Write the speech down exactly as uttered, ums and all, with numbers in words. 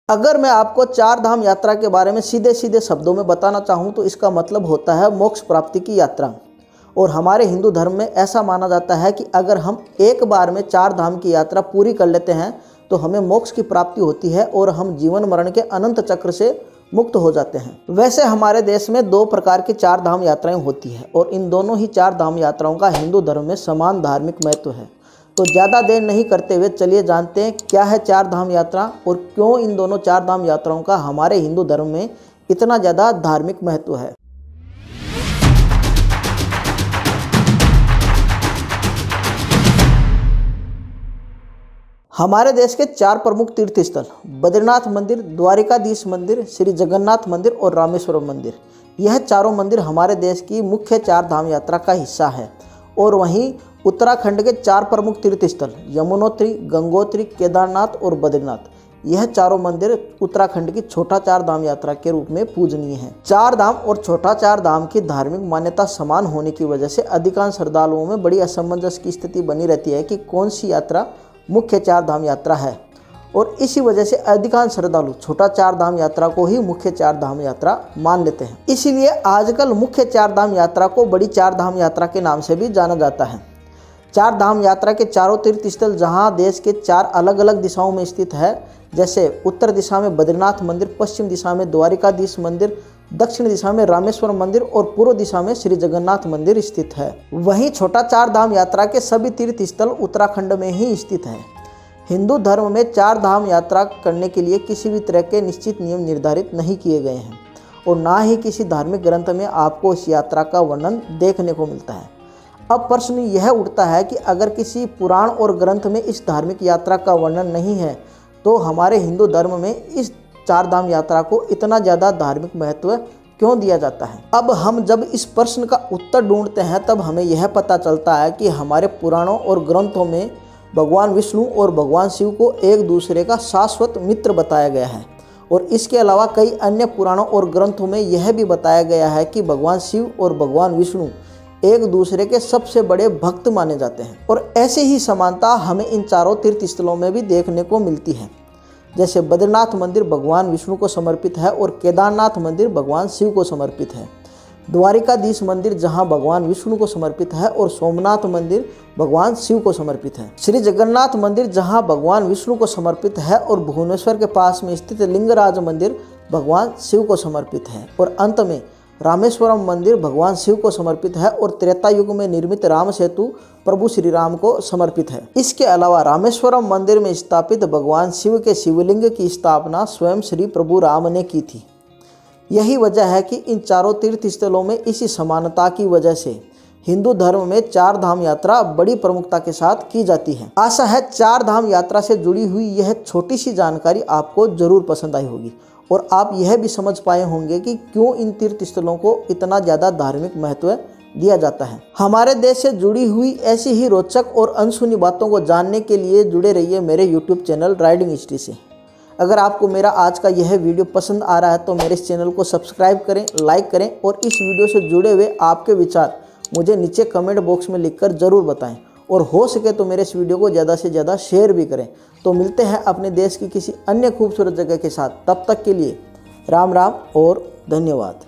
अगर मैं आपको चार धाम यात्रा के बारे में सीधे सीधे शब्दों में बताना चाहूँ तो इसका मतलब होता है मोक्ष प्राप्ति की यात्रा। और हमारे हिंदू धर्म में ऐसा माना जाता है कि अगर हम एक बार में चार धाम की यात्रा पूरी कर लेते हैं तो हमें मोक्ष की प्राप्ति होती है और हम जीवन मरण के अनंत चक्र से मुक्त हो जाते हैं। वैसे हमारे देश में दो प्रकार की चार धाम यात्राएं होती है और इन दोनों ही चार धाम यात्राओं का हिंदू धर्म में समान धार्मिक महत्व है। तो ज़्यादा देर नहीं करते हुए चलिए जानते हैं क्या है चार धाम यात्रा और क्यों इन दोनों चार धाम यात्राओं का हमारे हिंदू धर्म में इतना ज़्यादा धार्मिक महत्व है। हमारे देश के चार प्रमुख तीर्थ स्थल बद्रीनाथ मंदिर, द्वारिकाधीश मंदिर, श्री जगन्नाथ मंदिर और रामेश्वरम मंदिर, यह चारों मंदिर हमारे देश की मुख्य चार धाम यात्रा का हिस्सा है। और वहीं उत्तराखंड के चार प्रमुख तीर्थ स्थल यमुनोत्री, गंगोत्री, केदारनाथ और बद्रीनाथ, यह चारों मंदिर उत्तराखंड की छोटा चार धाम यात्रा के रूप में पूजनीय हैं। चार धाम और छोटा चार धाम की धार्मिक मान्यता समान होने की वजह से अधिकांश श्रद्धालुओं में बड़ी असमंजस की स्थिति बनी रहती है कि कौन सी यात्रा मुख्य चार धाम यात्रा है, और इसी वजह से अधिकांश श्रद्धालु छोटा चार धाम यात्रा को ही मुख्य चार धाम यात्रा मान लेते हैं। इसीलिए आजकल मुख्य चार धाम यात्रा को बड़ी चार धाम यात्रा के नाम से भी जाना जाता है। चार धाम यात्रा के चारों तीर्थ स्थल जहां देश के चार अलग अलग दिशाओं में स्थित है, जैसे उत्तर दिशा में बद्रीनाथ मंदिर, पश्चिम दिशा में द्वारिकाधीश मंदिर, दक्षिण दिशा में रामेश्वर मंदिर और पूर्व दिशा में श्री जगन्नाथ मंदिर स्थित है। वहीं छोटा चार धाम यात्रा के सभी तीर्थ स्थल उत्तराखंड में ही स्थित है। हिंदू धर्म में चार धाम यात्रा करने के लिए किसी भी तरह के निश्चित नियम निर्धारित नहीं किए गए हैं और ना ही किसी धार्मिक ग्रंथ में आपको इस यात्रा का वर्णन देखने को मिलता है। अब प्रश्न यह उठता है कि अगर किसी पुराण और ग्रंथ में इस धार्मिक यात्रा का वर्णन नहीं है तो हमारे हिंदू धर्म में इस चार धाम यात्रा को इतना ज़्यादा धार्मिक महत्व क्यों दिया जाता है। अब हम जब इस प्रश्न का उत्तर ढूंढते हैं तब हमें यह पता चलता है कि हमारे पुराणों और ग्रंथों में भगवान विष्णु और भगवान शिव को एक दूसरे का शाश्वत मित्र बताया गया है। और इसके अलावा कई अन्य पुराणों और ग्रंथों में यह भी बताया गया है कि भगवान शिव और भगवान विष्णु एक दूसरे के सबसे बड़े भक्त माने जाते हैं। और ऐसे ही समानता हमें इन चारों तीर्थ स्थलों में भी देखने को मिलती है। जैसे बद्रीनाथ मंदिर भगवान विष्णु को समर्पित है और केदारनाथ मंदिर भगवान शिव को समर्पित है। द्वारिकाधीश मंदिर जहां भगवान विष्णु को समर्पित है और सोमनाथ मंदिर भगवान शिव को समर्पित है। श्री जगन्नाथ मंदिर जहां भगवान विष्णु को समर्पित है और भुवनेश्वर के पास में स्थित लिंगराज मंदिर भगवान शिव को समर्पित है। और अंत में रामेश्वरम मंदिर भगवान शिव को समर्पित है और त्रेता युग में निर्मित राम सेतु प्रभु श्री राम को समर्पित है। इसके अलावा रामेश्वरम मंदिर में स्थापित भगवान शिव के शिवलिंग की स्थापना स्वयं श्री प्रभु राम ने की थी। यही वजह है कि इन चारों तीर्थ स्थलों में इसी समानता की वजह से हिंदू धर्म में चार धाम यात्रा बड़ी प्रमुखता के साथ की जाती है। आशा है चार धाम यात्रा से जुड़ी हुई यह छोटी सी जानकारी आपको जरूर पसंद आई होगी और आप यह भी समझ पाए होंगे कि क्यों इन तीर्थ स्थलों को इतना ज़्यादा धार्मिक महत्व दिया जाता है। हमारे देश से जुड़ी हुई ऐसी ही रोचक और अनसुनी बातों को जानने के लिए जुड़े रहिए मेरे यूट्यूब चैनल राइडिंग हिस्ट्री से। अगर आपको मेरा आज का यह वीडियो पसंद आ रहा है तो मेरे इस चैनल को सब्सक्राइब करें, लाइक करें और इस वीडियो से जुड़े हुए आपके विचार मुझे नीचे कमेंट बॉक्स में लिखकर ज़रूर बताएं और हो सके तो मेरे इस वीडियो को ज़्यादा से ज़्यादा शेयर भी करें। तो मिलते हैं अपने देश की किसी अन्य खूबसूरत जगह के साथ। तब तक के लिए राम राम और धन्यवाद।